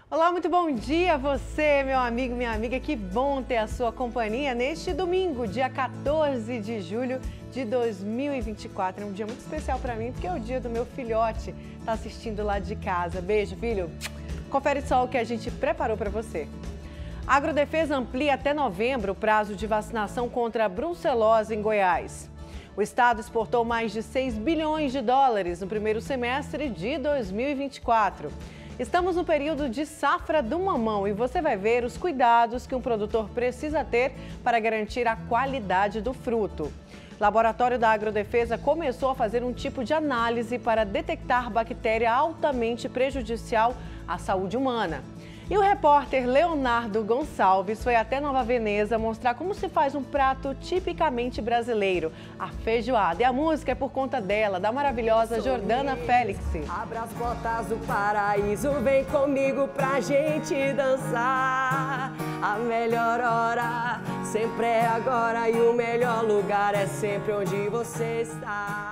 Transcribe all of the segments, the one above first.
Olá, muito bom dia a você, meu amigo, minha amiga. Que bom ter a sua companhia neste domingo, dia 14 de julho de 2024. É um dia muito especial para mim, porque é o dia do meu filhote. Tá assistindo lá de casa. Beijo, filho. Confere só o que a gente preparou para você. A Agrodefesa amplia até novembro o prazo de vacinação contra a brucelose em Goiás. O estado exportou mais de 6 bilhões de dólares no primeiro semestre de 2024. Estamos no período de safra do mamão e você vai ver os cuidados que um produtor precisa ter para garantir a qualidade do fruto. O laboratório da Agrodefesa começou a fazer um tipo de análise para detectar bactéria altamente prejudicial à saúde humana. E o repórter Leonardo Gonçalves foi até Nova Veneza mostrar como se faz um prato tipicamente brasileiro, a feijoada. E a música é por conta dela, da maravilhosa Jordana Félix. Abra as portas do paraíso, vem comigo pra gente dançar. A melhor hora sempre é agora e o melhor lugar é sempre onde você está.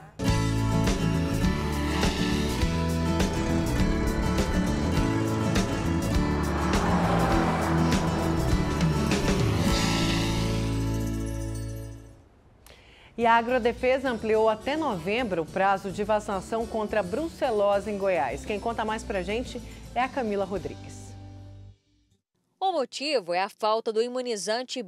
E a Agrodefesa ampliou até novembro o prazo de vacinação contra a brucelose em Goiás. Quem conta mais pra gente é a Camila Rodrigues. O motivo é a falta do imunizante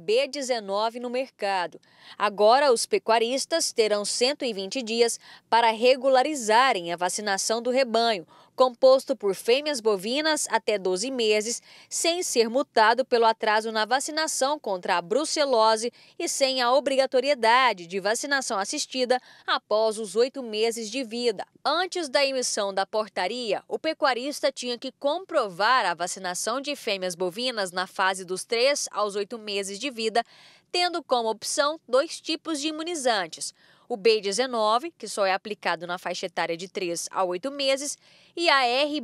B19 no mercado. Agora, os pecuaristas terão 120 dias para regularizarem a vacinação do rebanho, composto por fêmeas bovinas até 12 meses, sem ser multado pelo atraso na vacinação contra a brucelose e sem a obrigatoriedade de vacinação assistida após os 8 meses de vida. Antes da emissão da portaria, o pecuarista tinha que comprovar a vacinação de fêmeas bovinas na fase dos 3 aos 8 meses de vida, tendo como opção 2 tipos de imunizantes: o B19, que só é aplicado na faixa etária de 3 a 8 meses, e a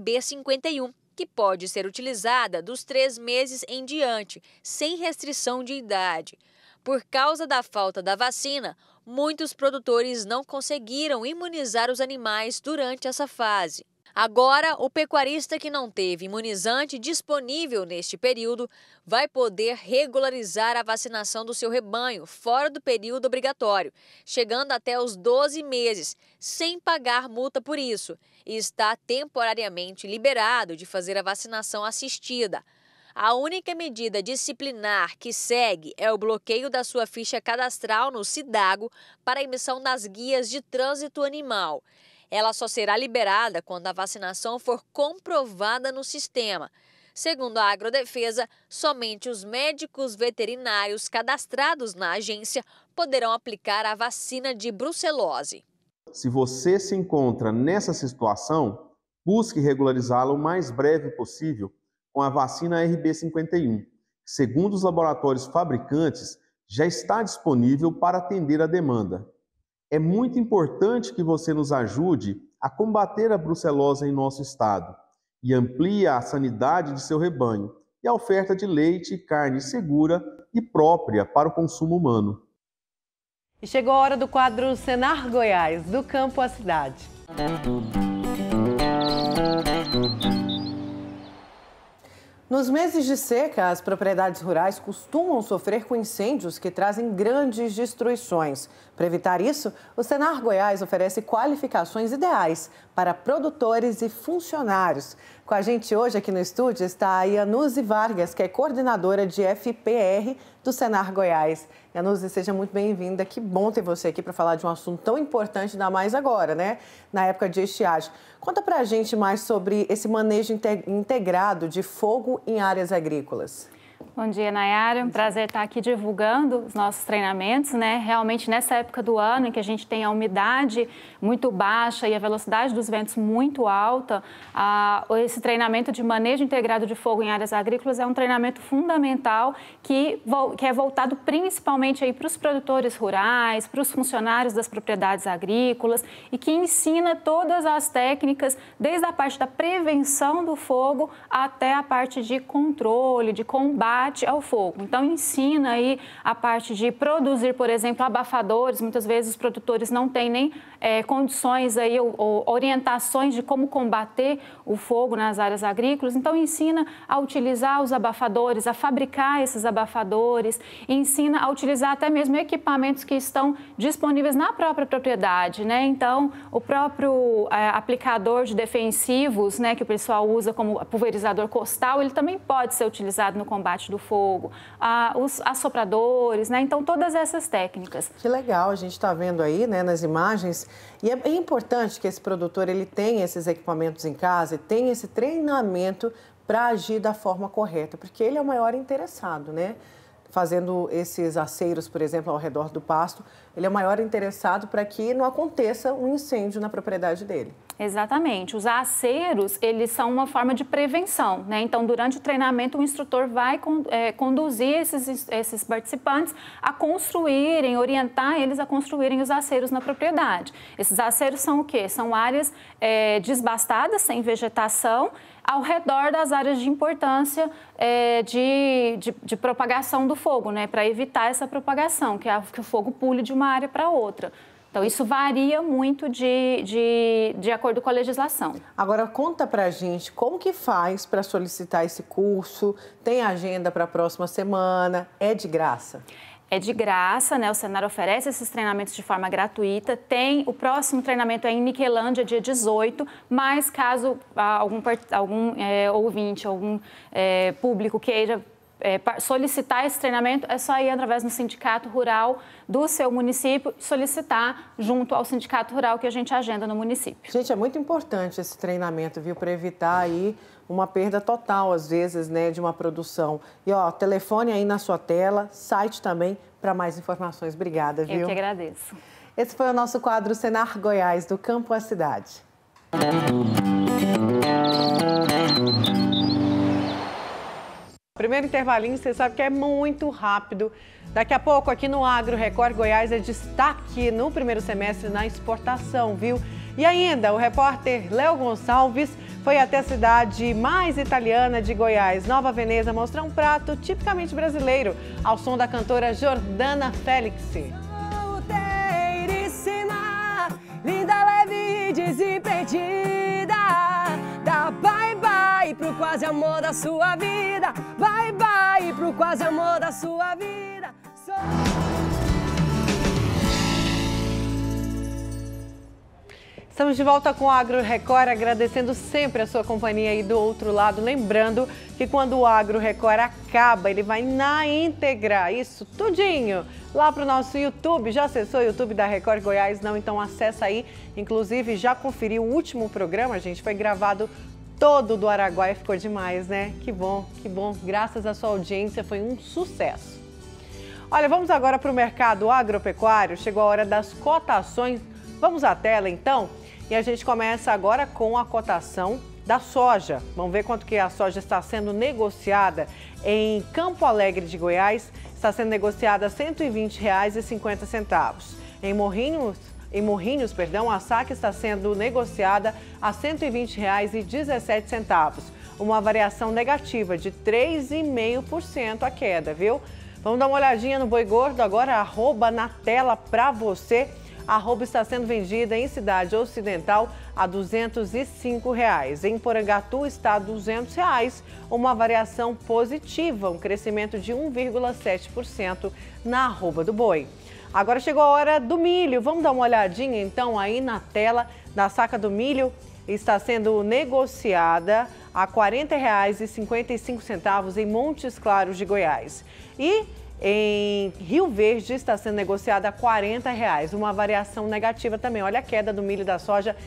RB51, que pode ser utilizada dos 3 meses em diante, sem restrição de idade. Por causa da falta da vacina, muitos produtores não conseguiram imunizar os animais durante essa fase. Agora, o pecuarista que não teve imunizante disponível neste período vai poder regularizar a vacinação do seu rebanho fora do período obrigatório, chegando até os 12 meses, sem pagar multa por isso, e está temporariamente liberado de fazer a vacinação assistida. A única medida disciplinar que segue é o bloqueio da sua ficha cadastral no Cidago para a emissão das guias de trânsito animal. Ela só será liberada quando a vacinação for comprovada no sistema. Segundo a Agrodefesa, somente os médicos veterinários cadastrados na agência poderão aplicar a vacina de brucelose. Se você se encontra nessa situação, busque regularizá-la o mais breve possível com a vacina RB51. Segundo os laboratórios fabricantes, já está disponível para atender a demanda. É muito importante que você nos ajude a combater a brucelose em nosso estado e amplie a sanidade de seu rebanho e a oferta de leite e carne segura e própria para o consumo humano. E chegou a hora do quadro Senar Goiás, do campo à cidade. Nos meses de seca, as propriedades rurais costumam sofrer com incêndios que trazem grandes destruições. Para evitar isso, o Senar Goiás oferece qualificações ideais para produtores e funcionários. Com a gente hoje aqui no estúdio está a Yanuzi Vargas, que é coordenadora de FPR do Senar Goiás. Yanuzi, seja muito bem-vinda. Que bom ter você aqui para falar de um assunto tão importante, ainda mais agora, né? Na época de estiagem. Conta para a gente mais sobre esse manejo integrado de fogo em áreas agrícolas. Bom dia, Nayara. Um prazer estar aqui divulgando os nossos treinamentos, né? Realmente, nessa época do ano em que a gente tem a umidade muito baixa e a velocidade dos ventos muito alta, esse treinamento de manejo integrado de fogo em áreas agrícolas é um treinamento fundamental que é voltado principalmente aí para os produtores rurais, para os funcionários das propriedades agrícolas e que ensina todas as técnicas, desde a parte da prevenção do fogo até a parte de controle, de combate combate ao fogo. Então, ensina aí a parte de produzir, por exemplo, abafadores. Muitas vezes os produtores não têm nem condições aí, ou orientações de como combater o fogo nas áreas agrícolas. Então, ensina a utilizar os abafadores, a fabricar esses abafadores, ensina a utilizar até mesmo equipamentos que estão disponíveis na própria propriedade, né? Então, o próprio aplicador de defensivos, né, que o pessoal usa como pulverizador costal, ele também pode ser utilizado no combate do fogo. Os assopradores, né? Então, todas essas técnicas. Que legal, a gente está vendo aí, né, nas imagens. E é importante que esse produtor ele tenha esses equipamentos em casa e tenha esse treinamento para agir da forma correta, porque ele é o maior interessado, né? Fazendo esses aceiros, por exemplo, ao redor do pasto, ele é o maior interessado para que não aconteça um incêndio na propriedade dele. Exatamente. Os aceiros, eles são uma forma de prevenção, né? Então, durante o treinamento, o instrutor vai conduzir esses participantes a construírem, orientar eles a construírem os aceiros na propriedade. Esses aceiros são o quê? São áreas desbastadas, sem vegetação, ao redor das áreas de importância de propagação do fogo, né? Para evitar essa propagação, que o fogo pule de uma área para outra. Então, isso varia muito de acordo com a legislação. Agora, conta pra gente como que faz para solicitar esse curso, tem agenda para a próxima semana, é de graça? É de graça, né? O Senar oferece esses treinamentos de forma gratuita. O próximo treinamento é em Niquelândia, dia 18, mas caso algum ouvinte, algum público queira solicitar esse treinamento, é só ir através do sindicato rural do seu município, solicitar junto ao sindicato rural que a gente agenda no município. Gente, é muito importante esse treinamento, viu, para evitar aí uma perda total, às vezes, né, de uma produção. E, ó, telefone aí na sua tela, site também, para mais informações. Obrigada, viu? Eu que agradeço. Esse foi o nosso quadro Senar Goiás, do campo à cidade. Primeiro intervalinho, você sabe que é muito rápido. Daqui a pouco, aqui no Agro Record Goiás, é destaque no primeiro semestre na exportação, viu? E ainda, o repórter Léo Gonçalves foi até a cidade mais italiana de Goiás, Nova Veneza, mostrar um prato tipicamente brasileiro, ao som da cantora Jordana Félix. Solteiríssima, linda, leve e desimpedida, dá bye-bye pro quase amor da sua vida, bye-bye pro quase amor da sua vida. Estamos de volta com o Agro Record, agradecendo sempre a sua companhia aí do outro lado. Lembrando que quando o Agro Record acaba, ele vai na íntegra, isso tudinho, lá para o nosso YouTube. Já acessou o YouTube da Record Goiás? Não? Então acessa aí. Inclusive, já conferiu o último programa, gente? Foi gravado todo do Araguaia, ficou demais, né? Que bom, que bom. Graças à sua audiência, foi um sucesso. Olha, vamos agora para o mercado agropecuário. Chegou a hora das cotações. Vamos à tela, então? E a gente começa agora com a cotação da soja. Vamos ver quanto que a soja está sendo negociada em Campo Alegre de Goiás. Está sendo negociada R$ 120,50. Em Morrinhos, a saca está sendo negociada a R$ 120,17. Uma variação negativa de 3,5% a queda, viu? Vamos dar uma olhadinha no boi gordo agora, arroba na tela para você. A arroba está sendo vendida em Cidade Ocidental a R$ 205. Em Porangatu está a R$ 200, uma variação positiva, um crescimento de 1,7% na arroba do boi. Agora chegou a hora do milho. Vamos dar uma olhadinha então aí na tela da saca do milho. Está sendo negociada a R$ 40,55 em Montes Claros de Goiás. E em Rio Verde está sendo negociada a R$ 40, uma variação negativa também. Olha a queda do milho e da soja,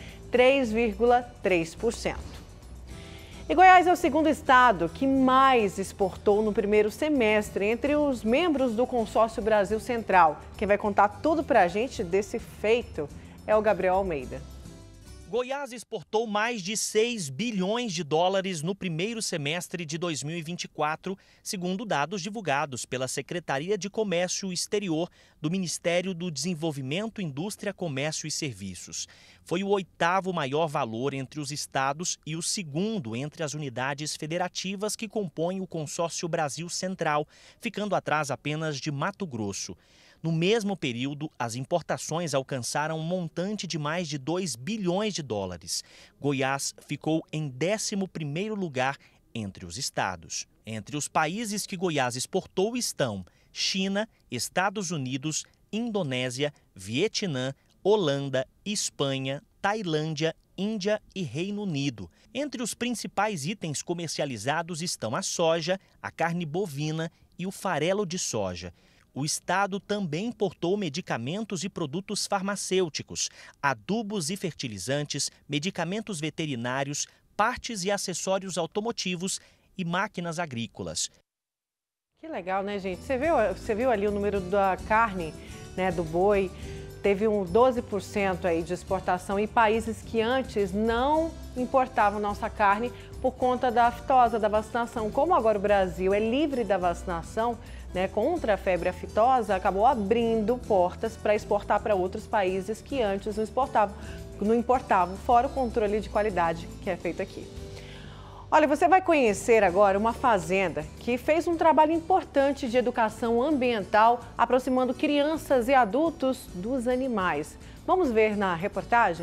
3,3%. E Goiás é o segundo estado que mais exportou no primeiro semestre entre os membros do Consórcio Brasil Central. Quem vai contar tudo para a gente desse feito é o Gabriel Almeida. Goiás exportou mais de 6 bilhões de dólares no primeiro semestre de 2024, segundo dados divulgados pela Secretaria de Comércio Exterior do Ministério do Desenvolvimento, Indústria, Comércio e Serviços. Foi o 8º maior valor entre os estados e o 2º entre as unidades federativas que compõem o consórcio Brasil Central, ficando atrás apenas de Mato Grosso. No mesmo período, as importações alcançaram um montante de mais de 2 bilhões de dólares. Goiás ficou em 11º lugar entre os estados. Entre os países que Goiás exportou estão China, Estados Unidos, Indonésia, Vietnã, Holanda, Espanha, Tailândia, Índia e Reino Unido. Entre os principais itens comercializados estão a soja, a carne bovina e o farelo de soja. O estado também importou medicamentos e produtos farmacêuticos, adubos e fertilizantes, medicamentos veterinários, partes e acessórios automotivos e máquinas agrícolas. Que legal, né, gente? Você viu ali o número da carne, né, do boi? Teve um 12% aí de exportação em países que antes não importavam nossa carne por conta da aftosa, da vacinação. Como agora o Brasil é livre da vacinação, né, contra a febre aftosa, acabou abrindo portas para exportar para outros países que antes não importavam, fora o controle de qualidade que é feito aqui. Olha, você vai conhecer agora uma fazenda que fez um trabalho importante de educação ambiental, aproximando crianças e adultos dos animais. Vamos ver na reportagem?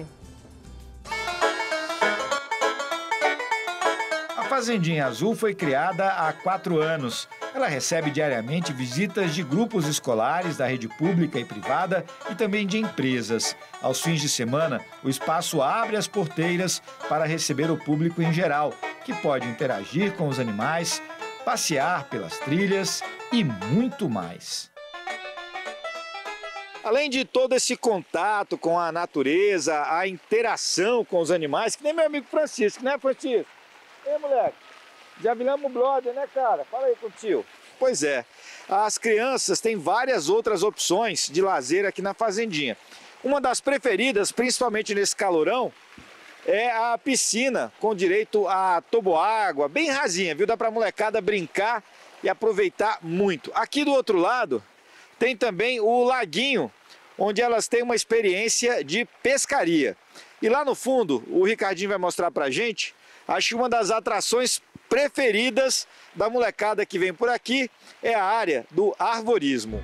A Fazendinha Azul foi criada há 4 anos. Ela recebe diariamente visitas de grupos escolares da rede pública e privada e também de empresas. Aos fins de semana, o espaço abre as porteiras para receber o público em geral, que pode interagir com os animais, passear pelas trilhas e muito mais. Além de todo esse contato com a natureza, a interação com os animais, que nem meu amigo Francisco, né, Francisco? Ei, moleque, já viramos brother, né, cara? Fala aí com o tio. Pois é, as crianças têm várias outras opções de lazer aqui na Fazendinha. Uma das preferidas, principalmente nesse calorão, é a piscina com direito a toboágua, bem rasinha, viu? Dá pra molecada brincar e aproveitar muito. Aqui do outro lado tem também o laguinho, onde elas têm uma experiência de pescaria. E lá no fundo, o Ricardinho vai mostrar pra gente, acho que uma das atrações preferidas da molecada que vem por aqui é a área do arvorismo.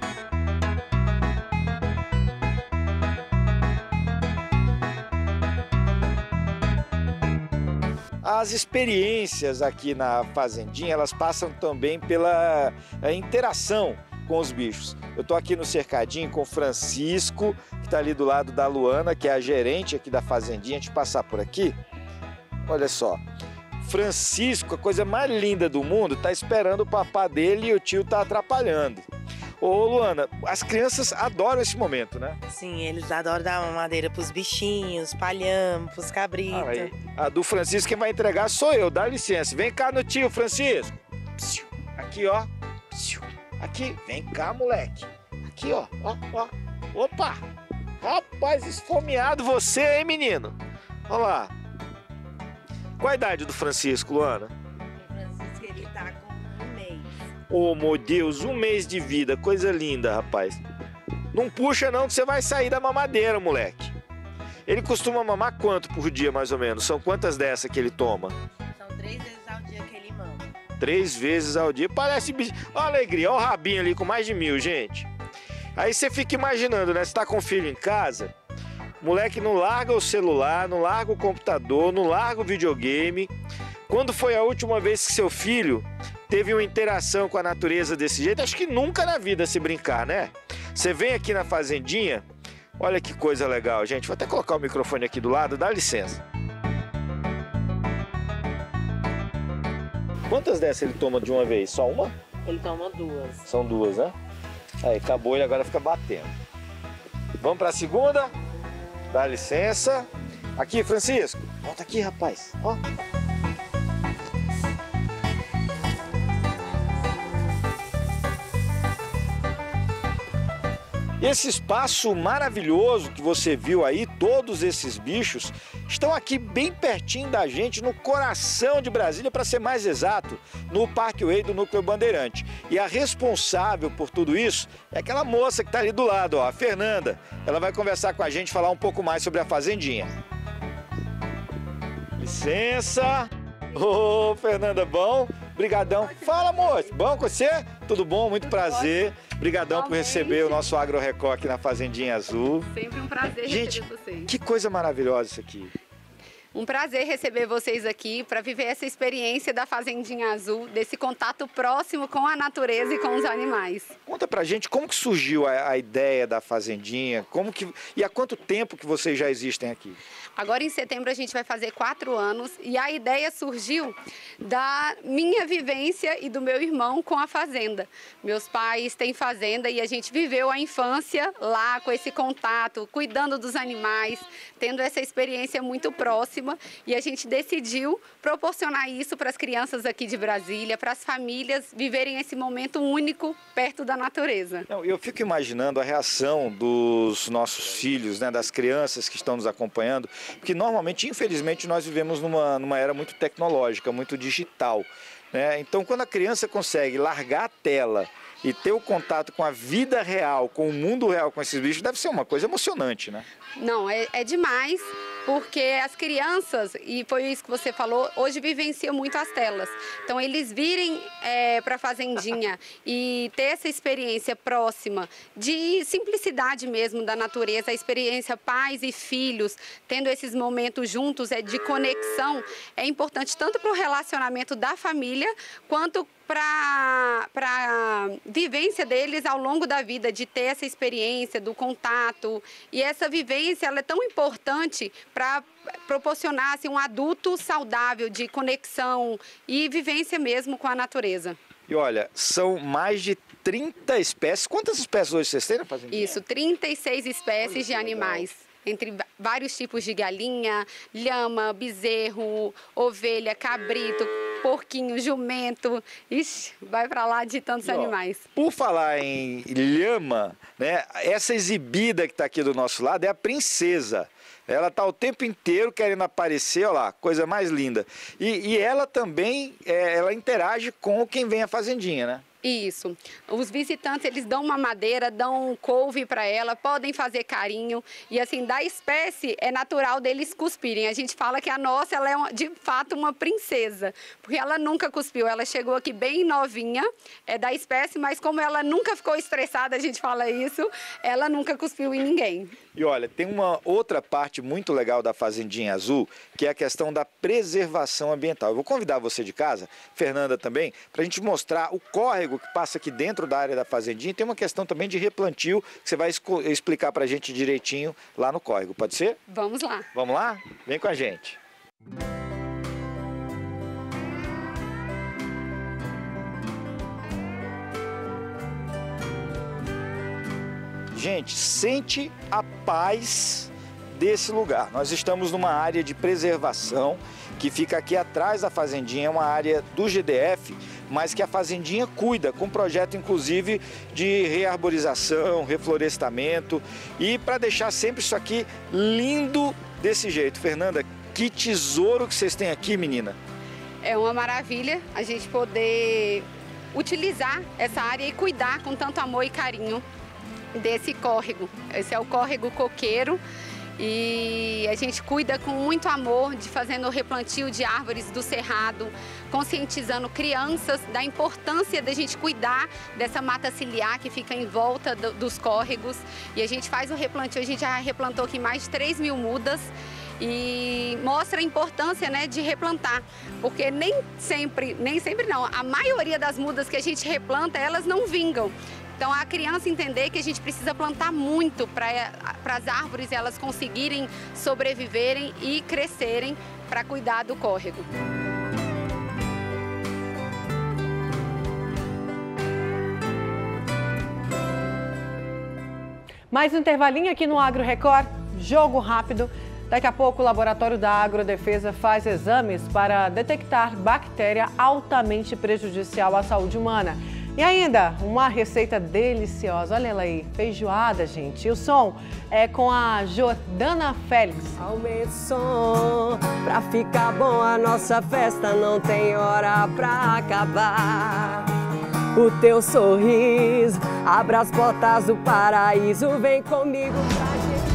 As experiências aqui na Fazendinha, elas passam também pela interação com os bichos. Eu estou aqui no cercadinho com o Francisco, que está ali do lado da Luana, que é a gerente aqui da Fazendinha. Deixa eu passar por aqui. Olha só. Francisco, a coisa mais linda do mundo, está esperando o papá dele e o tio está atrapalhando. Ô Luana, as crianças adoram esse momento, né? Sim, eles adoram dar madeira pros bichinhos, palhamos, pros cabritos. A do Francisco quem vai entregar sou eu, dá licença. Vem cá no tio, Francisco. Aqui, ó. Aqui, vem cá, moleque. Aqui, ó. Opa! Rapaz, esfomeado você, hein, menino? Olha lá. Qual a idade do Francisco, Luana? O Francisco, ele tá com 1 mês. Oh, meu Deus, 1 mês de vida, coisa linda, rapaz. Não puxa não que você vai sair da mamadeira, moleque. Ele costuma mamar quanto por dia, mais ou menos? São quantas dessas que ele toma? São 3 vezes ao dia que ele mama. 3 vezes ao dia, parece bicho. Olha a alegria, olha o rabinho ali com mais de 1000, gente. Aí você fica imaginando, né? Você tá com o filho em casa... Moleque não larga o celular, não larga o computador, não larga o videogame. Quando foi a última vez que seu filho teve uma interação com a natureza desse jeito? Acho que nunca na vida se brincar, né? Você vem aqui na Fazendinha, olha que coisa legal, gente. Vou até colocar o microfone aqui do lado, dá licença. Quantas dessas ele toma de uma vez? Só uma? Ele toma 2. São 2, né? Aí, acabou, ele agora fica batendo. Vamos para a segunda? Dá licença. Aqui, Francisco. Volta aqui, rapaz. Ó. Esse espaço maravilhoso que você viu aí, todos esses bichos, estão aqui bem pertinho da gente, no coração de Brasília, para ser mais exato, no Parkway do Núcleo Bandeirante. E a responsável por tudo isso é aquela moça que está ali do lado, ó, a Fernanda. Ela vai conversar com a gente, falar um pouco mais sobre a fazendinha. Licença. Ô, Fernanda, bom? Brigadão. Fala, moço. Bom com você? Tudo bom? Muito prazer. Brigadão por receber o nosso Agro Record aqui na Fazendinha Azul. Sempre um prazer receber vocês. Que coisa maravilhosa isso aqui. Um prazer receber vocês aqui para viver essa experiência da Fazendinha Azul, desse contato próximo com a natureza e com os animais. Conta pra gente como que surgiu a ideia da Fazendinha, e há quanto tempo que vocês já existem aqui? Agora em setembro a gente vai fazer 4 anos e a ideia surgiu da minha vivência e do meu irmão com a fazenda. Meus pais têm fazenda e a gente viveu a infância lá com esse contato, cuidando dos animais, tendo essa experiência muito próxima, e a gente decidiu proporcionar isso para as crianças aqui de Brasília, para as famílias viverem esse momento único perto da natureza. Eu fico imaginando a reação dos nossos filhos, né, das crianças que estão nos acompanhando, porque normalmente, infelizmente, nós vivemos numa era muito tecnológica, muito digital, né? Então, quando a criança consegue largar a tela e ter o contato com a vida real, com o mundo real, com esses bichos, deve ser uma coisa emocionante, né? Não, é demais, porque as crianças, e foi isso que você falou, hoje vivenciam muito as telas. Então, eles virem para a fazendinha e ter essa experiência próxima de simplicidade mesmo da natureza, a experiência pais e filhos, tendo esses momentos juntos, de conexão, é importante tanto para o relacionamento da família, quanto para a vivência deles ao longo da vida, de ter essa experiência do contato. E essa vivência ela é tão importante para proporcionar assim, um adulto saudável de conexão e vivência mesmo com a natureza. E olha, são mais de 30 espécies. Quantas espécies hoje vocês têm na fazendinha? Isso, 36 espécies de animais. Entre vários tipos de galinha, lhama, bezerro, ovelha, cabrito, porquinho, jumento. Ixi, vai para lá de tantos animais. Por falar em lhama, né, essa exibida que está aqui do nosso lado é a princesa. Ela está o tempo inteiro querendo aparecer, olha lá, coisa mais linda. E ela também, ela interage com quem vem à fazendinha, né? Isso. Os visitantes, eles dão uma madeira, dão um couve para ela, podem fazer carinho. E assim, da espécie, é natural deles cuspirem. A gente fala que a nossa, ela é de fato uma princesa, porque ela nunca cuspiu. Ela chegou aqui bem novinha, é da espécie, mas como ela nunca ficou estressada, a gente fala isso, ela nunca cuspiu em ninguém. E olha, tem uma outra parte muito legal da Fazendinha Azul, que é a questão da preservação ambiental. Eu vou convidar você de casa, Fernanda também, para a gente mostrar o córrego que passa aqui dentro da área da fazendinha. Tem uma questão também de replantio, que você vai explicar para a gente direitinho lá no córrego, pode ser? Vamos lá. Vamos lá? Vem com a gente. Gente, sente a paz desse lugar. Nós estamos numa área de preservação que fica aqui atrás da fazendinha, é uma área do GDF, mas que a fazendinha cuida, com projeto inclusive de rearborização, reflorestamento, e para deixar sempre isso aqui lindo desse jeito. Fernanda, que tesouro que vocês têm aqui, menina. É uma maravilha a gente poder utilizar essa área e cuidar com tanto amor e carinho desse córrego. Esse é o córrego coqueiro. E a gente cuida com muito amor, de fazendo o replantio de árvores do cerrado, conscientizando crianças da importância da gente cuidar dessa mata ciliar que fica em volta dos córregos. E a gente faz o replantio, a gente já replantou aqui mais de 3 mil mudas e mostra a importância, né, de replantar, porque nem sempre não, a maioria das mudas que a gente replanta, elas não vingam. Então, a criança entender que a gente precisa plantar muito para as árvores elas conseguirem sobreviverem e crescerem para cuidar do córrego. Mais um intervalinho aqui no Agro Record, jogo rápido. Daqui a pouco o Laboratório da Agrodefesa faz exames para detectar bactéria altamente prejudicial à saúde humana. E ainda, uma receita deliciosa, olha ela aí, feijoada, gente. E o som é com a Jordana Félix. Aumente o som, pra ficar bom a nossa festa não tem hora pra acabar. O teu sorriso, abra as portas do paraíso, vem comigo pra gente.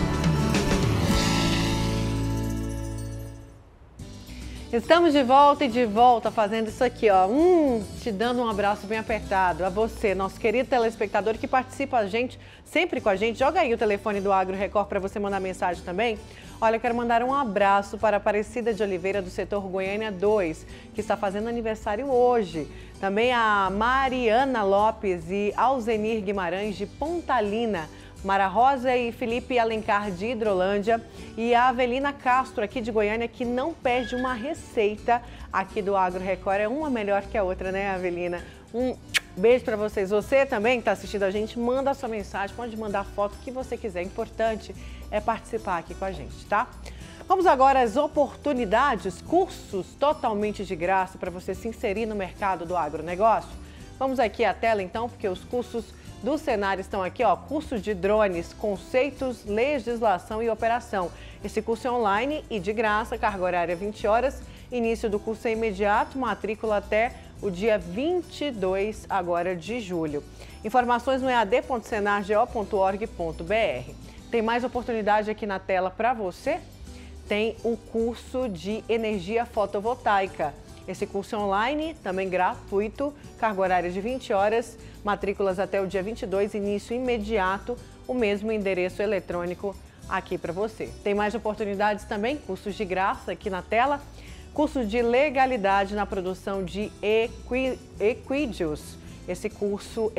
Estamos de volta fazendo isso aqui, ó. Te dando um abraço bem apertado a você, nosso querido telespectador que participa sempre com a gente. Joga aí o telefone do Agro Record para você mandar mensagem também. Olha, eu quero mandar um abraço para a Aparecida de Oliveira do setor Goiânia 2, que está fazendo aniversário hoje. Também a Mariana Lopes e Alzenir Guimarães de Pontalina. Mara Rosa e Felipe Alencar de Hidrolândia e a Avelina Castro aqui de Goiânia, que não perde uma receita aqui do Agro Record. É uma melhor que a outra, né, Avelina? Um beijo para vocês. Você também que está assistindo a gente, manda a sua mensagem, pode mandar a foto que você quiser. O importante é participar aqui com a gente, tá? Vamos agora às oportunidades, cursos totalmente de graça para você se inserir no mercado do agronegócio. Vamos aqui à tela então, porque os cursos do Senar estão aqui, ó, curso de drones, conceitos, legislação e operação. Esse curso é online e de graça, carga horária 20 horas, início do curso é imediato, matrícula até o dia 22 agora de julho. Informações no ead.senargo.org.br. Tem mais oportunidade aqui na tela para você? Tem o curso de energia fotovoltaica. Esse curso é online, também gratuito, carga horária de 20 horas, matrículas até o dia 22, início imediato, o mesmo endereço eletrônico aqui para você. Tem mais oportunidades também, cursos de graça aqui na tela, curso de legalidade na produção de equídeos. Esse curso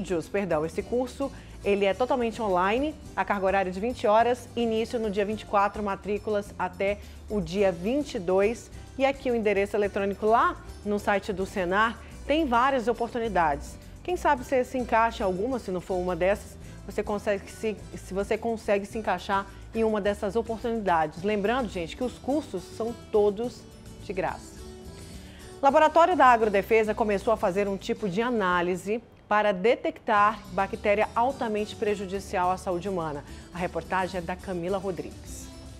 ele é totalmente online, a carga horária de 20 horas, início no dia 24, matrículas até o dia 22. E aqui o endereço eletrônico lá no site do Senar tem várias oportunidades. Quem sabe você se encaixa em alguma, se não for uma dessas, você consegue se encaixar em uma dessas oportunidades. Lembrando, gente, que os cursos são todos de graça. O Laboratório da Agrodefesa começou a fazer um tipo de análise para detectar bactéria altamente prejudicial à saúde humana. A reportagem é da Camila Rodrigues.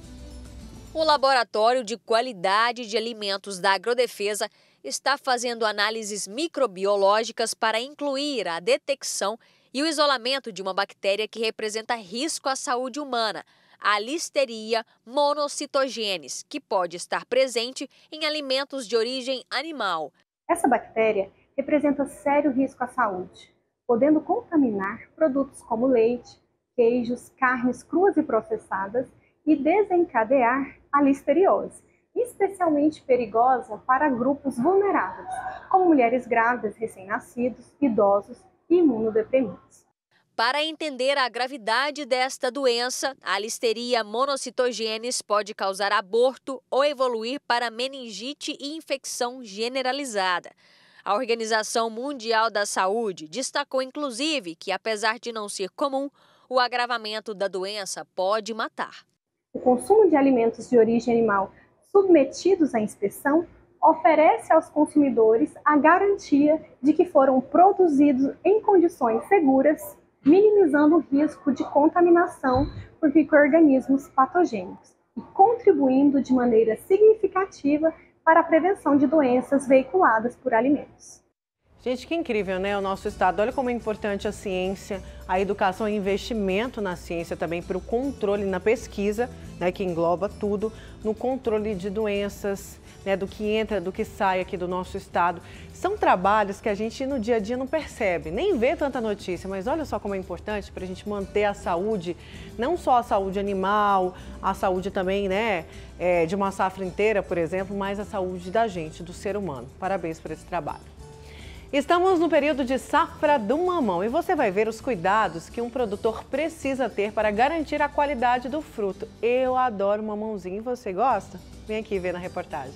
O Laboratório de Qualidade de Alimentos da Agrodefesa está fazendo análises microbiológicas para incluir a detecção e o isolamento de uma bactéria que representa risco à saúde humana, a Listeria monocytogenes, que pode estar presente em alimentos de origem animal. Essa bactéria representa sério risco à saúde, podendo contaminar produtos como leite, queijos, carnes cruas e processadas e desencadear a listeriose, especialmente perigosa para grupos vulneráveis, como mulheres grávidas, recém-nascidos, idosos e imunodeprimidos. Para entender a gravidade desta doença, a Listeria monocytogenes pode causar aborto ou evoluir para meningite e infecção generalizada. A Organização Mundial da Saúde destacou, inclusive, que apesar de não ser comum, o agravamento da doença pode matar. O consumo de alimentos de origem animal submetidos à inspeção oferece aos consumidores a garantia de que foram produzidos em condições seguras, minimizando o risco de contaminação por micro-organismos patogênicos e contribuindo de maneira significativa para a prevenção de doenças veiculadas por alimentos. Gente, que incrível, né? O nosso estado. Olha como é importante a ciência, a educação e investimento na ciência também para o controle, na pesquisa, né, que engloba tudo, no controle de doenças, né, do que entra, do que sai aqui do nosso estado. São trabalhos que a gente no dia a dia não percebe, nem vê tanta notícia, mas olha só como é importante para a gente manter a saúde, não só a saúde animal, a saúde também, né, de uma safra inteira, por exemplo, mas a saúde da gente, do ser humano. Parabéns por esse trabalho. Estamos no período de safra do mamão e você vai ver os cuidados que um produtor precisa ter para garantir a qualidade do fruto. Eu adoro mamãozinho, você gosta? Vem aqui ver na reportagem.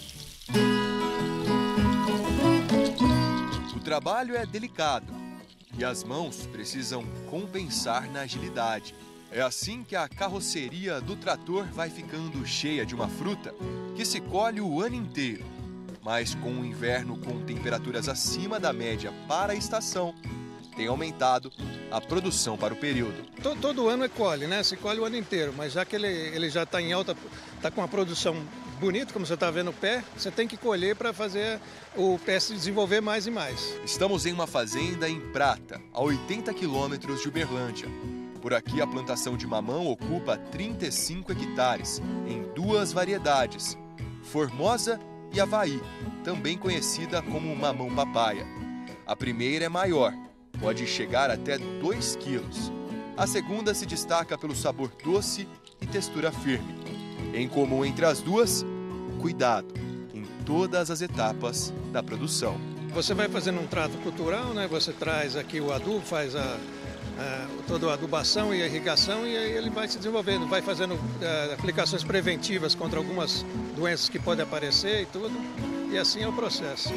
O trabalho é delicado e as mãos precisam compensar na agilidade. É assim que a carroceria do trator vai ficando cheia de uma fruta que se colhe o ano inteiro. mas com o inverno com temperaturas acima da média para a estação, tem aumentado a produção para o período. Todo ano colhe, né? Se colhe o ano inteiro, mas já que ele já está em alta, está com uma produção bonita, como você está vendo o pé, você tem que colher para fazer o pé se desenvolver mais e mais. Estamos em uma fazenda em Prata, a 80 quilômetros de Uberlândia. Por aqui, a plantação de mamão ocupa 35 hectares, em 2 variedades, Formosa e Havaí, também conhecida como mamão papaya. A primeira é maior, pode chegar até 2 quilos. A segunda se destaca pelo sabor doce e textura firme. Em comum entre as duas, o cuidado em todas as etapas da produção. Você vai fazendo um trato cultural, né? Você traz aqui o adubo, faz toda a adubação e a irrigação, e aí ele vai se desenvolvendo, vai fazendo aplicações preventivas contra algumas doenças que podem aparecer e tudo, e assim é o processo.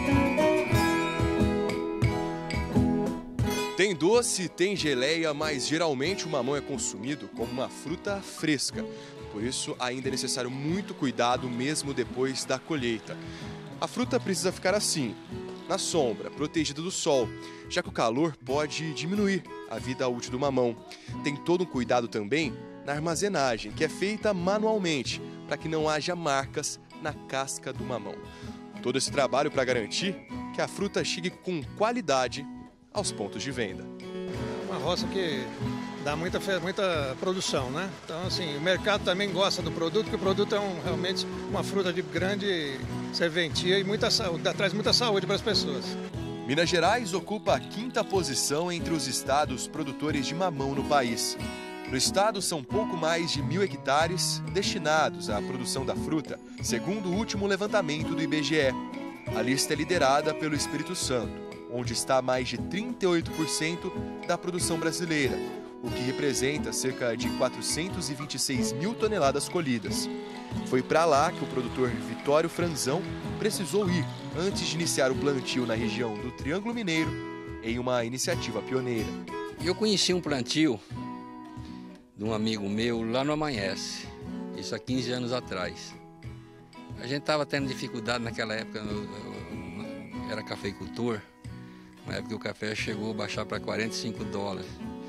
Tem doce, tem geleia, mas geralmente o mamão é consumido como uma fruta fresca. Por isso, ainda é necessário muito cuidado mesmo depois da colheita. A fruta precisa ficar assim, na sombra, protegida do sol, já que o calor pode diminuir a vida útil do mamão. Tem todo um cuidado também na armazenagem, que é feita manualmente, para que não haja marcas na casca do mamão. Todo esse trabalho para garantir que a fruta chegue com qualidade aos pontos de venda. Uma roça que dá muita produção, né? Então, assim, o mercado também gosta do produto, porque o produto é realmente uma fruta de grande serventia e muita saúde, traz muita saúde para as pessoas. Minas Gerais ocupa a 5ª posição entre os estados produtores de mamão no país. No estado, são pouco mais de 1.000 hectares destinados à produção da fruta, segundo o último levantamento do IBGE. A lista é liderada pelo Espírito Santo, onde está mais de 38% da produção brasileira, o que representa cerca de 426 mil toneladas colhidas. Foi para lá que o produtor Vitório Franzão precisou ir antes de iniciar o plantio na região do Triângulo Mineiro, em uma iniciativa pioneira. Eu conheci um plantio de um amigo meu lá no Amanhece, isso há 15 anos atrás. A gente estava tendo dificuldade naquela época, eu era cafeicultor, na época o café chegou a baixar para $45.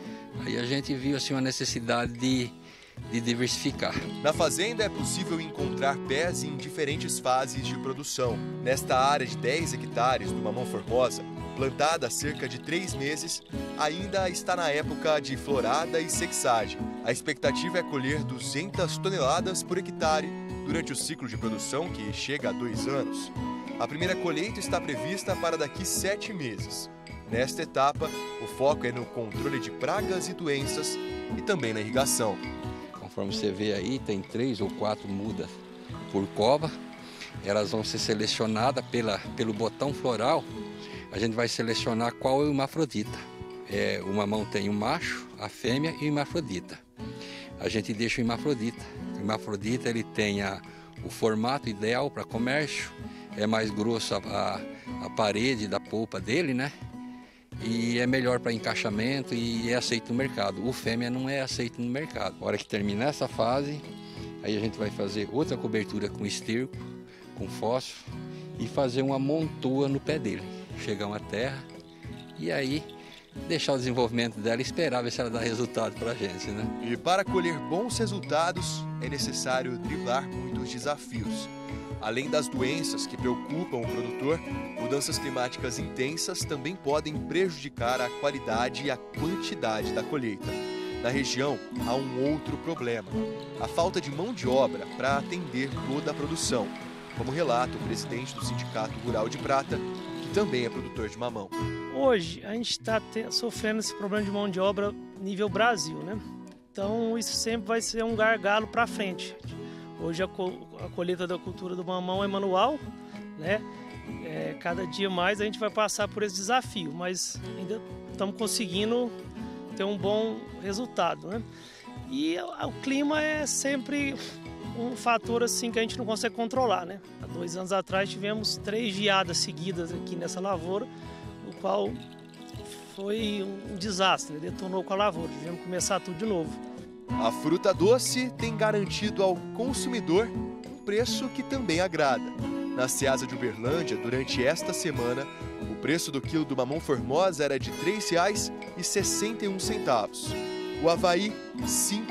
Aí a gente viu assim, uma necessidade de diversificar. Na fazenda é possível encontrar pés em diferentes fases de produção. Nesta área de 10 hectares do mamão Formosa, plantada há cerca de 3 meses, ainda está na época de florada e sexagem. A expectativa é colher 200 toneladas por hectare durante o ciclo de produção, que chega a 2 anos. A primeira colheita está prevista para daqui 7 meses. Nesta etapa, o foco é no controle de pragas e doenças e também na irrigação. Conforme você vê aí, tem 3 ou 4 mudas por cova. Elas vão ser selecionadas pelo botão floral. A gente vai selecionar qual é o hermafrodita. O mamão tem o macho, a fêmea e o hermafrodita. A gente deixa o hermafrodita. O hermafrodita ele tem o formato ideal para comércio. É mais grosso a parede da polpa dele, né? E é melhor para encaixamento e é aceito no mercado. O fêmea não é aceito no mercado. Na hora que terminar essa fase, aí a gente vai fazer outra cobertura com esterco, com fósforo e fazer uma montua no pé dele. Chegar uma terra e aí deixar o desenvolvimento dela e esperar ver se ela dá resultado para a gente, né? E para colher bons resultados, é necessário driblar muitos desafios. Além das doenças que preocupam o produtor, mudanças climáticas intensas também podem prejudicar a qualidade e a quantidade da colheita. Na região, há um outro problema: a falta de mão de obra para atender toda a produção, como relata o presidente do Sindicato Rural de Prata, que também é produtor de mamão. Hoje, a gente está sofrendo esse problema de mão de obra nível Brasil, né? Então, isso sempre vai ser um gargalo para frente. Hoje a colheita da cultura do mamão é manual, né? Cada dia mais a gente vai passar por esse desafio, mas ainda estamos conseguindo ter um bom resultado, né? E o clima é sempre um fator assim que a gente não consegue controlar, né? Há 2 anos atrás tivemos 3 geadas seguidas aqui nessa lavoura, o qual foi um desastre, né? Detonou com a lavoura, tivemos que começar tudo de novo. A fruta doce tem garantido ao consumidor um preço que também agrada. Na Ceasa de Uberlândia, durante esta semana, o preço do quilo do mamão formosa era de R$ 3,61. O Havaí, R$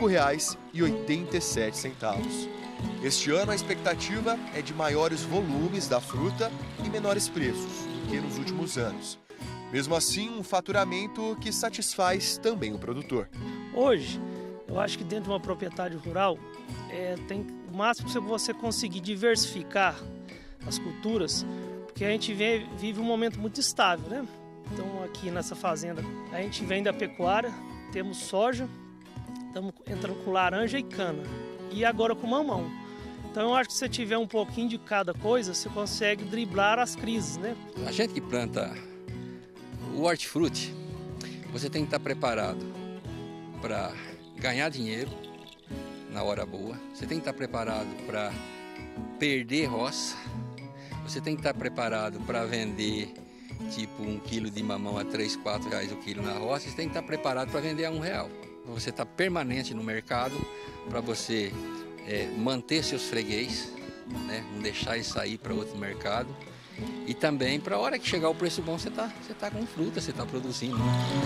5,87. Este ano, a expectativa é de maiores volumes da fruta e menores preços do que nos últimos anos. Mesmo assim, um faturamento que satisfaz também o produtor. Hoje, eu acho que dentro de uma propriedade rural, tem o máximo que você conseguir diversificar as culturas, porque a gente vive um momento muito estável, né? Então, aqui nessa fazenda, a gente vem da pecuária, temos soja, estamos entrando com laranja e cana, e agora com mamão. Então, eu acho que se você tiver um pouquinho de cada coisa, você consegue driblar as crises, né? A gente que planta o hortifruti, você tem que estar preparado para ganhar dinheiro na hora boa, você tem que estar preparado para perder roça, você tem que estar preparado para vender tipo 1 quilo de mamão a R$ 3, R$ 4 o quilo na roça, você tem que estar preparado para vender a R$ 1. Você está permanente no mercado para você manter seus freguês, né? Não deixar eles sair para outro mercado. E também, para a hora que chegar o preço bom, você tá com fruta, você está produzindo.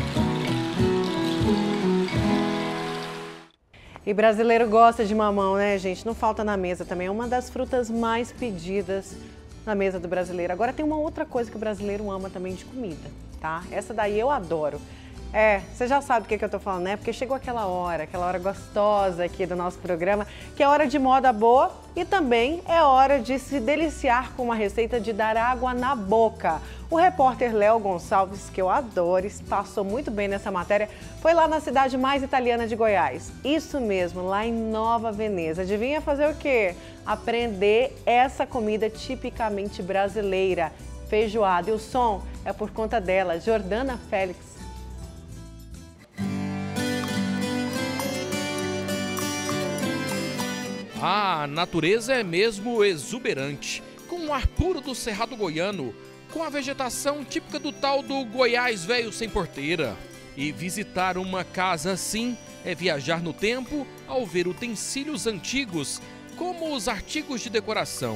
E brasileiro gosta de mamão, né, gente? Não falta na mesa também. É uma das frutas mais pedidas na mesa do brasileiro. Agora tem uma outra coisa que o brasileiro ama também de comida, tá? Essa daí eu adoro. Você já sabe do que eu tô falando, né? Porque chegou aquela hora gostosa aqui do nosso programa, que é hora de moda boa e também é hora de se deliciar com uma receita de dar água na boca. O repórter Léo Gonçalves, que eu adoro, passou muito bem nessa matéria, foi lá na cidade mais italiana de Goiás. Isso mesmo, lá em Nova Veneza. Adivinha fazer o quê? Aprender essa comida tipicamente brasileira, feijoada. E o som é por conta dela, Jordana Félix. A natureza é mesmo exuberante, com o ar puro do Cerrado Goiano, com a vegetação típica do tal do Goiás velho sem porteira. E visitar uma casa assim é viajar no tempo ao ver utensílios antigos, como os artigos de decoração.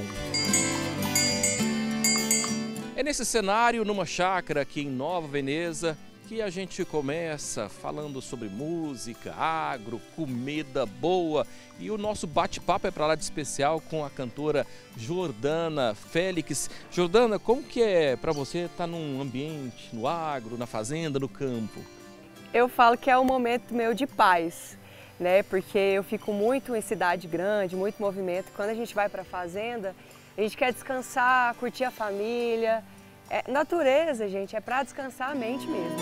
É nesse cenário, numa chácara aqui em Nova Veneza, que a gente começa falando sobre música, agro, comida boa, e o nosso bate-papo é para lá de especial com a cantora Jordana Félix. Jordana, como que é para você estar num ambiente, no agro, na fazenda, no campo? Eu falo que é um momento meu de paz, né? Porque eu fico muito em cidade grande, muito movimento. Quando a gente vai para a fazenda, a gente quer descansar, curtir a família. Natureza, gente, é para descansar a mente mesmo.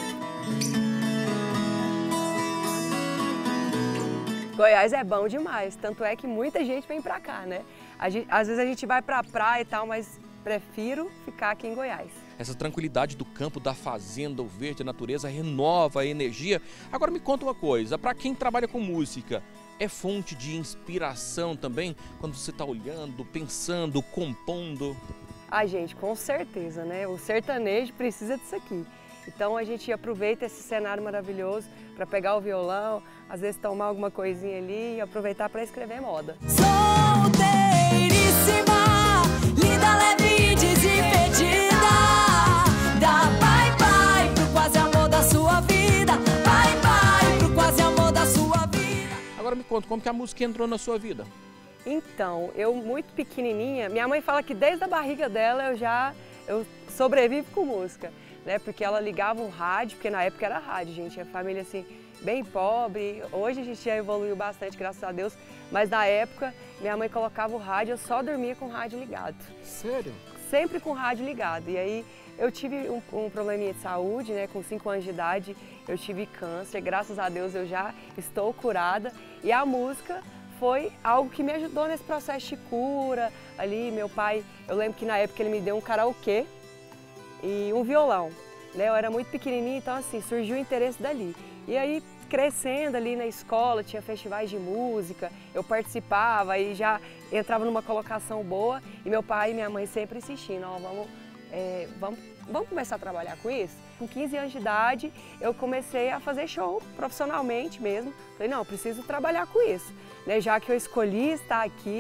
Goiás é bom demais, tanto é que muita gente vem pra cá, né? Às vezes a gente vai pra praia e tal, mas prefiro ficar aqui em Goiás. Essa tranquilidade do campo, da fazenda, o verde, a natureza renova a energia. Agora me conta uma coisa, para quem trabalha com música, é fonte de inspiração também quando você está olhando, pensando, compondo? Ai, gente, com certeza, né? O sertanejo precisa disso aqui. Então a gente aproveita esse cenário maravilhoso para pegar o violão, às vezes tomar alguma coisinha ali e aproveitar para escrever moda. Solteiríssima, linda, leve e desimpedida, dá bye-bye pro quase amor da sua vida, bye-bye pro quase amor da sua vida. Agora me conta, como que a música entrou na sua vida? Então, eu muito pequenininha, minha mãe fala que desde a barriga dela eu sobrevivo com música, né? Porque ela ligava um rádio, porque na época era rádio, gente, a família assim, bem pobre. Hoje a gente já evoluiu bastante, graças a Deus, mas na época minha mãe colocava o rádio, eu só dormia com o rádio ligado. Sério? Sempre com o rádio ligado. E aí eu tive um probleminha de saúde, né? Com 5 anos de idade eu tive câncer, graças a Deus eu já estou curada e a música foi algo que me ajudou nesse processo de cura. Ali, meu pai, eu lembro que na época ele me deu um karaokê e um violão, né? Eu era muito pequenininha, então assim, surgiu o interesse dali. E aí, crescendo ali na escola, tinha festivais de música, eu participava e já entrava numa colocação boa. E meu pai e minha mãe sempre insistindo, ó, vamos começar a trabalhar com isso? Com 15 anos de idade, eu comecei a fazer show profissionalmente mesmo. Falei, não, eu preciso trabalhar com isso. Né, já que eu escolhi estar aqui,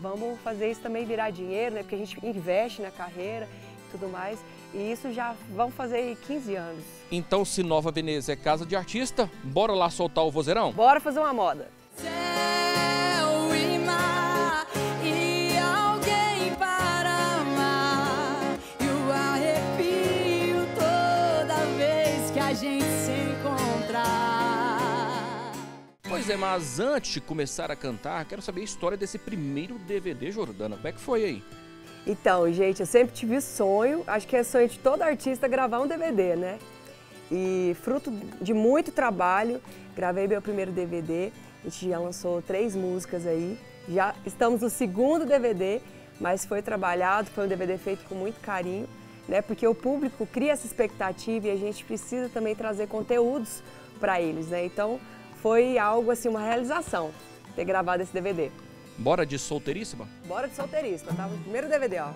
vamos fazer isso também virar dinheiro, né? Porque a gente investe na carreira e tudo mais. E isso já vamos fazer 15 anos. Então, se Nova Veneza é casa de artista, bora lá soltar o vozeirão? Bora fazer uma moda. Céu e mar e alguém para amar, e o arrepio toda vez que a gente se encontrar. Pois é, mas antes de começar a cantar, quero saber a história desse primeiro DVD, Jordana. Como é que foi aí? Então, gente, eu sempre tive sonho, acho que é sonho de todo artista gravar um DVD, né? E fruto de muito trabalho, gravei meu primeiro DVD, a gente já lançou 3 músicas aí, já estamos no segundo DVD, mas foi trabalhado, foi um DVD feito com muito carinho, né? Porque o público cria essa expectativa e a gente precisa também trazer conteúdos para eles, né? Então, foi algo assim, uma realização, ter gravado esse DVD. Bora de Solteiríssima? Bora de Solteiríssima, tá? O primeiro DVD, ó.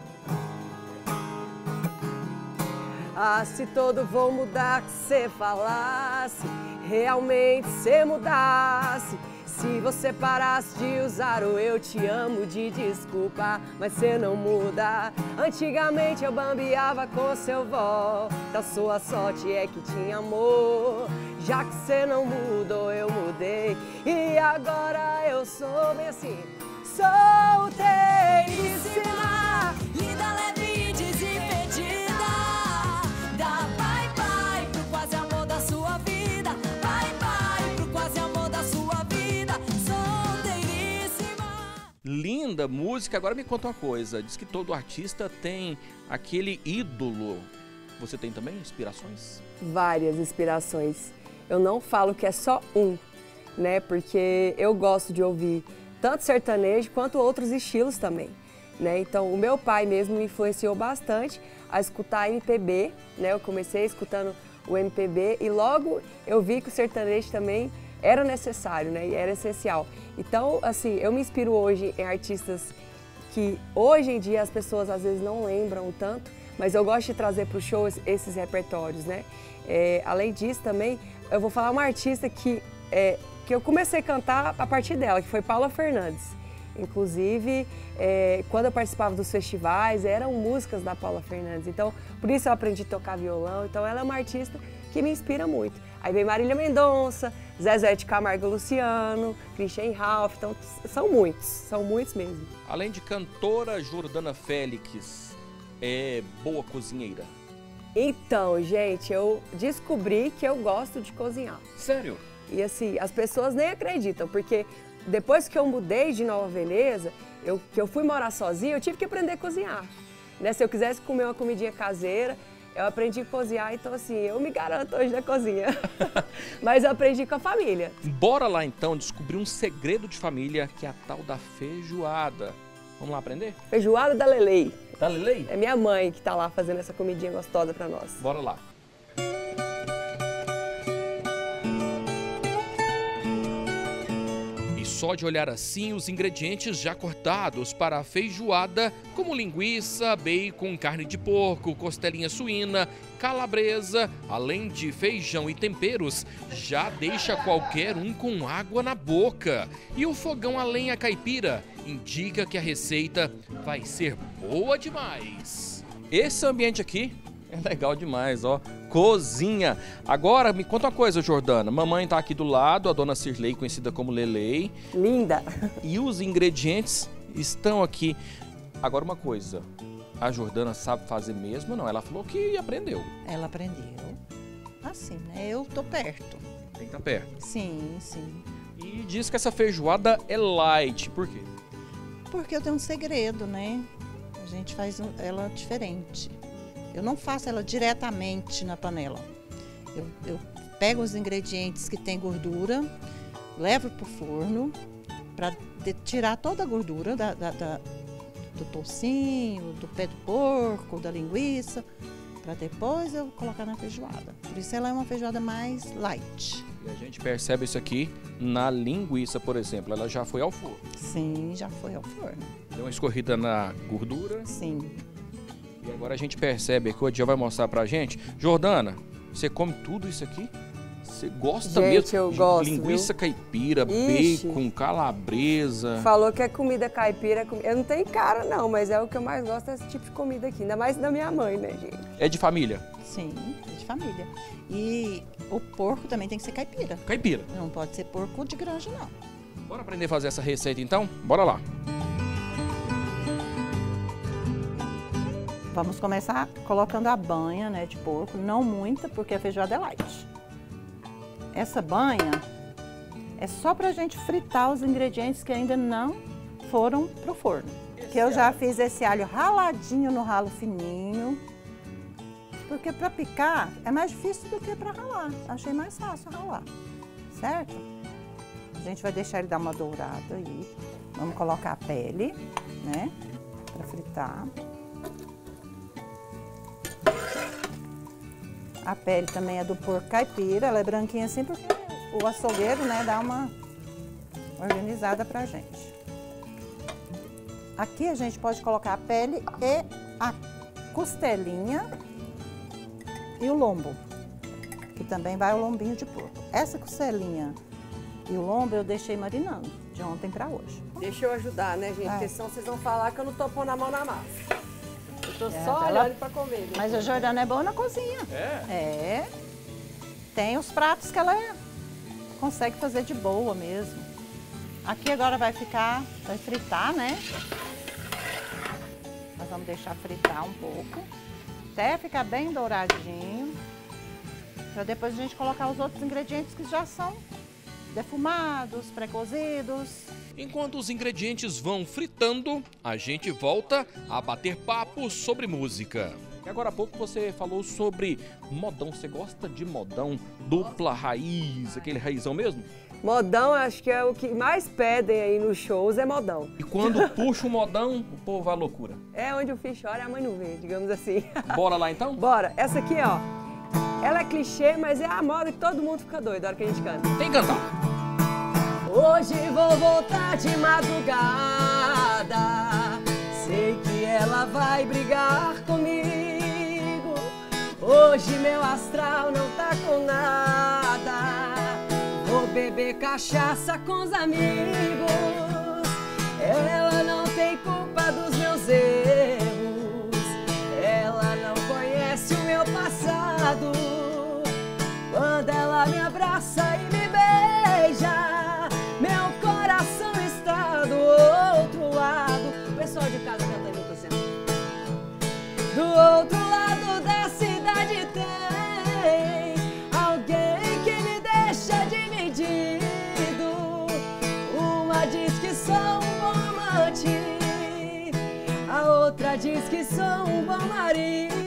Ah, se todo vou mudar que cê falasse, realmente cê mudasse. Se você parasse de usar o eu te amo de desculpa, mas cê não muda. Antigamente eu bambeava com seu vó, da sua sorte é que tinha amor. Já que cê não mudou, eu mudei, e agora eu sou bem assim, solteiríssima, Linda, leve e desimpedida, dá bye-bye pro quase amor da sua vida, bye-bye pro quase amor da sua vida, solteiríssima. Linda música. Agora me conta uma coisa, diz que todo artista tem aquele ídolo. Você tem também inspirações? Várias inspirações. Eu não falo que é só um, né? Porque eu gosto de ouvir tanto sertanejo quanto outros estilos também, né? Então, o meu pai mesmo me influenciou bastante a escutar MPB, né? Eu comecei escutando o MPB e logo eu vi que o sertanejo também era necessário, né? E era essencial. Então, assim, eu me inspiro hoje em artistas que hoje em dia as pessoas às vezes não lembram tanto, mas eu gosto de trazer para o show esses repertórios, né? Além disso também, eu vou falar uma artista que eu comecei a cantar a partir dela, que foi Paula Fernandes. Inclusive, quando eu participava dos festivais, eram músicas da Paula Fernandes. Então, por isso eu aprendi a tocar violão. Então, ela é uma artista que me inspira muito. Aí vem Marília Mendonça, Zezé de Camargo e Luciano, Christian Ralph. Então, são muitos mesmo. Além de cantora, Jordana Félix é boa cozinheira? Então, gente, eu descobri que eu gosto de cozinhar. Sério? E assim, as pessoas nem acreditam, porque depois que eu mudei de Nova Veneza, que eu fui morar sozinha, eu tive que aprender a cozinhar. Né? Se eu quisesse comer uma comidinha caseira, eu aprendi a cozinhar, então assim, eu me garanto hoje na cozinha. Mas eu aprendi com a família. Bora lá então descobrir um segredo de família, que é a tal da feijoada. Vamos lá aprender? Feijoada da Lelei. Da Lelei? É minha mãe que tá lá fazendo essa comidinha gostosa pra nós. Bora lá. E só de olhar assim, os ingredientes já cortados para a feijoada, como linguiça, bacon, carne de porco, costelinha suína, calabresa, além de feijão e temperos, já deixa qualquer um com água na boca. E o fogão a lenha caipira indica que a receita vai ser boa demais. Esse ambiente aqui é legal demais, ó. Cozinha. Agora, me conta uma coisa, Jordana. Mamãe tá aqui do lado, a dona Cirlei, conhecida como Lelei. Linda. E os ingredientes estão aqui. Agora, uma coisa. A Jordana sabe fazer mesmo ou não? Ela falou que aprendeu. Ela aprendeu. Assim, né? Eu tô perto. Tem que estar perto. Sim, sim. E diz que essa feijoada é light. Por quê? Porque eu tenho um segredo, né? A gente faz ela diferente. Eu não faço ela diretamente na panela. Eu pego os ingredientes que tem gordura, levo para o forno para tirar toda a gordura do toucinho, do pé do porco, da linguiça, para depois eu colocar na feijoada. Por isso ela é uma feijoada mais light. E a gente percebe isso aqui na linguiça, por exemplo. Ela já foi ao forno. Sim, já foi ao forno. Deu uma escorrida na gordura. Sim. E agora a gente percebe que o Odiel vai mostrar pra gente. Jordana, você come tudo isso aqui? Você gosta Gente, mesmo eu de gosto, linguiça viu? caipira, Ixi. bacon, calabresa? Falou que é comida caipira. Eu não tenho cara, não, mas é o que eu mais gosto desse tipo de comida aqui. Ainda mais da minha mãe, né, gente? É de família? Sim, é de família. E o porco também tem que ser caipira. Caipira. Não pode ser porco de granja, não. Bora aprender a fazer essa receita então? Bora lá. Vamos começar colocando a banha, né, de porco, não muita, porque a feijoada é light. Essa banha é só pra gente fritar os ingredientes que ainda não foram pro forno. Que eu já fiz esse alho raladinho no ralo fininho, porque pra picar é mais difícil do que pra ralar. Achei mais fácil ralar, certo? A gente vai deixar ele dar uma dourada aí. Vamos colocar a pele, né, pra fritar. A pele também é do porco caipira, ela é branquinha assim porque o açougueiro, né, dá uma organizada pra gente. Aqui a gente pode colocar a pele e a costelinha e o lombo, que também vai o lombinho de porco. Essa costelinha e o lombo eu deixei marinando de ontem pra hoje. Deixa eu ajudar, né, gente? Porque senão vocês vão falar que eu não tô pondo a mão na massa. Eu tô só ela... olhando pra comer. Mas a Jordana é boa na cozinha. É? Tem os pratos que ela consegue fazer de boa mesmo. Aqui agora vai fritar, né? Nós vamos deixar fritar um pouco, até ficar bem douradinho, para depois a gente colocar os outros ingredientes que já são defumados, pré-cozidos. Enquanto os ingredientes vão fritando, a gente volta a bater papo sobre música. E agora há pouco você falou sobre modão. Você gosta de modão dupla raiz, aquele raizão mesmo? Modão, acho que é o que mais pedem aí nos shows, é modão. E quando puxa o modão, o povo vai à loucura. É onde o filho chora e a mãe não vê, digamos assim. Bora lá então? Bora. Essa aqui, ó, ela é clichê, mas é a moda que todo mundo fica doido na hora que a gente canta. Tem que cantar. Hoje vou voltar de madrugada, sei que ela vai brigar comigo. Hoje meu astral não tá com nada, vou beber cachaça com os amigos. Ela não tem culpa dos meus erros, ela não conhece o meu passado. Quando ela me abraça e me beija, meu coração está do outro lado. O pessoal de casa cantando junto assim. Do outro lado da cidade tem alguém que me deixa dividido. Uma diz que sou um bom amante, a outra diz que sou um bom marido.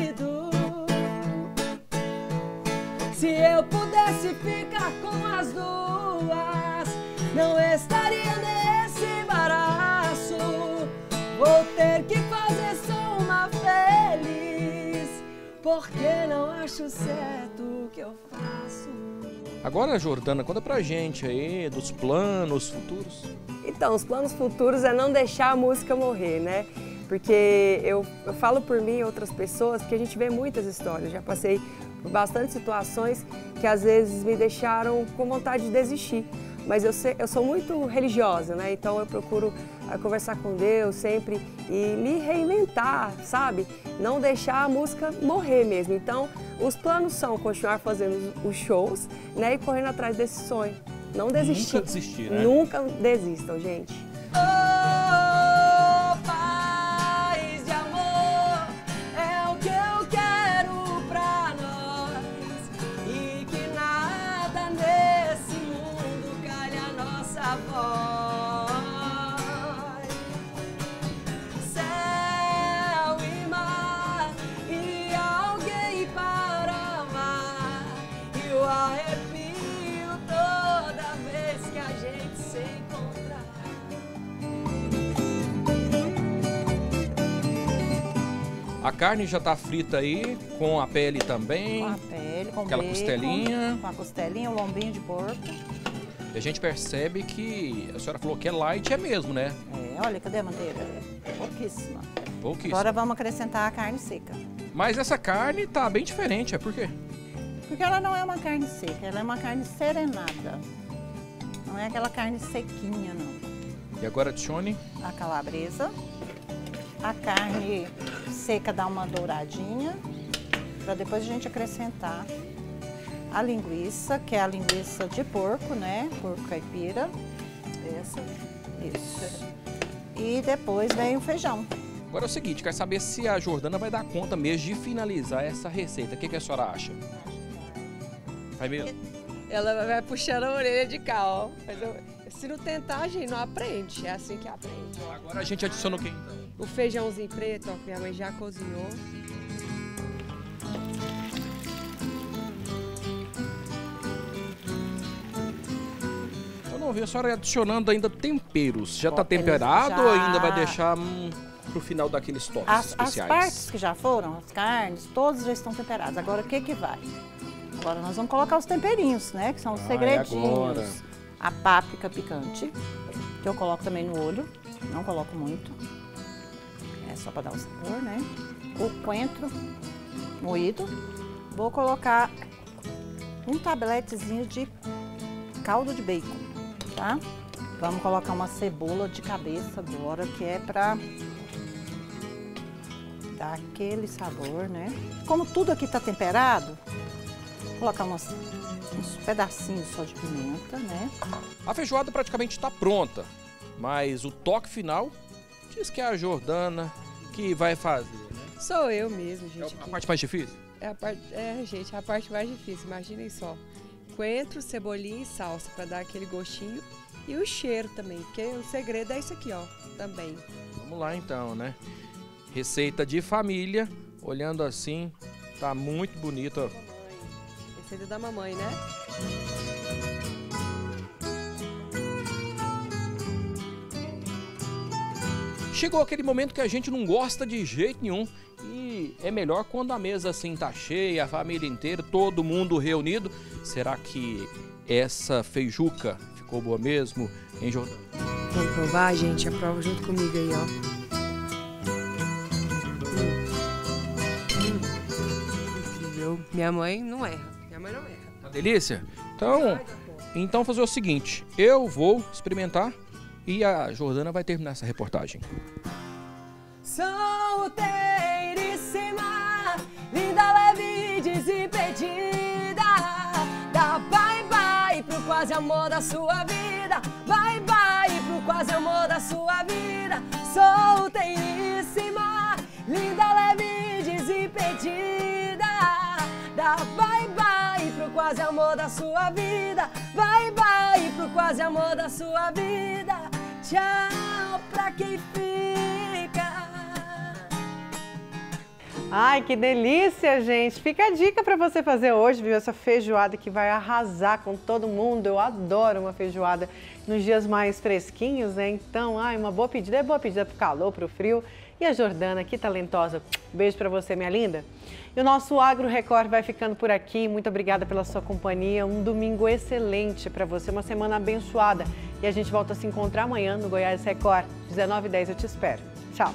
Se eu pudesse ficar com as duas, não estaria nesse embaraço. Vou ter que fazer só uma feliz, porque não acho certo o que eu faço. Agora, Jordana, conta pra gente aí dos planos futuros. Então, os planos futuros é não deixar a música morrer, né? Porque eu falo por mim e outras pessoas, porque a gente vê muitas histórias. Já passei por bastante situações que às vezes me deixaram com vontade de desistir. Mas eu sou muito religiosa, né? Então eu procuro conversar com Deus sempre e me reinventar, sabe? Não deixar a música morrer mesmo. Então, os planos são continuar fazendo os shows, né? E correndo atrás desse sonho. Não desistir. Nunca desistir, né? Nunca desistam, gente. Paz de amor é o que eu quero pra nós, e que nada nesse mundo calhe a nossa voz. Céu e mar e alguém para amar, e o arrepio toda vez que a gente se encontrar. A carne já tá frita aí, com a pele também. Com a pele, com aquela bacon, costelinha. com a costelinha, o lombinho de porco. E a gente percebe que a senhora falou que é light, é mesmo, né? É, olha, cadê a manteiga? Pouquíssima. Pouquíssimo. Agora vamos acrescentar a carne seca. Mas essa carne tá bem diferente, é por quê? Porque ela não é uma carne seca, ela é uma carne serenada. Não é aquela carne sequinha, não. E agora adicione A calabresa. A carne seca dá uma douradinha, para depois a gente acrescentar a linguiça, que é a linguiça de porco, né? Porco caipira. Essa. Isso. E depois vem o feijão. Agora é o seguinte, quero saber se a Jordana vai dar conta mesmo de finalizar essa receita. O que a senhora acha? Vai mesmo? Ela vai puxando a orelha de cá, ó. Se não tentar, a gente não aprende. É assim que aprende. Ó. Agora a gente adiciona o quê, então? O feijãozinho preto, ó, que minha mãe já cozinhou. Eu não vi a senhora adicionando ainda temperos. Já está temperado ou ainda vai deixar pro final daqueles toques especiais? As partes que já foram, as carnes, todas já estão temperadas. Agora o que que vai? Agora nós vamos colocar os temperinhos, né? Que são os segredinhos. A páprica picante, que eu coloco também no olho. Não coloco muito. É só para dar o sabor, né? O coentro moído. Vou colocar um tabletezinho de caldo de bacon, tá? Vamos colocar uma cebola de cabeça agora, que é para dar aquele sabor, né? Como tudo aqui tá temperado, vou colocar uns pedacinhos só de pimenta, né? A feijoada praticamente está pronta, mas o toque final diz que é a Jordana que vai fazer, né? Sou eu mesmo, gente. É a parte mais difícil? Gente, a parte mais difícil, imaginem só. Coentro, cebolinha e salsa para dar aquele gostinho e o cheiro também, porque o segredo é isso aqui, ó, também. Vamos lá então, né? Receita de família, olhando assim, tá muito bonito, ó. Receita da mamãe, né? Chegou aquele momento que a gente não gosta de jeito nenhum e é melhor quando a mesa assim tá cheia, a família inteira, todo mundo reunido. Será que essa feijuca ficou boa mesmo, hein, Jordana? Vamos provar, gente? Aprova junto comigo aí, ó. Incrível. Minha mãe não erra. Minha mãe não erra. Tá delícia? Então fazer o seguinte, eu vou experimentar e a Jordana vai terminar essa reportagem. Solteiríssima, linda, leve e desimpedida. Dá bye-bye pro quase amor da sua vida. Bye-bye pro quase amor da sua vida. Solteiríssima, linda, leve e desimpedida. Dá bye-bye pro quase amor da sua vida. Bye-bye pro quase amor da sua vida. Tchau pra quem fica. Ai, que delícia, gente! Fica a dica para você fazer hoje, viu? Essa feijoada que vai arrasar com todo mundo. Eu adoro uma feijoada nos dias mais fresquinhos, né? Então, uma boa pedida. É boa pedida pro calor, pro frio. E a Jordana, que talentosa. Beijo para você, minha linda. E o nosso Agro Record vai ficando por aqui. Muito obrigada pela sua companhia. Um domingo excelente para você, uma semana abençoada. E a gente volta a se encontrar amanhã no Goiás Record, 19h10. Eu te espero. Tchau.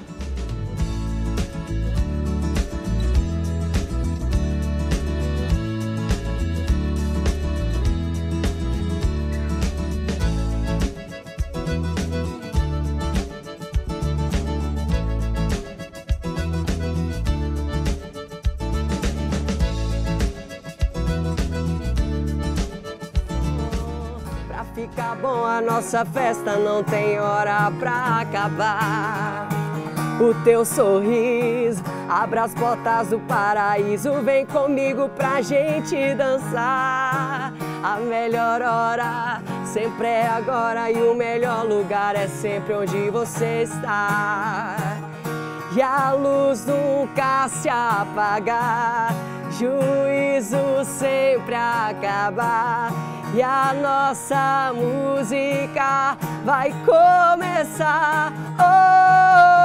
Fica bom, a nossa festa não tem hora pra acabar. O teu sorriso abre as portas do paraíso. Vem comigo pra gente dançar. A melhor hora sempre é agora e o melhor lugar é sempre onde você está. E a luz nunca se apagar, juízo sempre acabar. E a nossa música vai começar. Oh!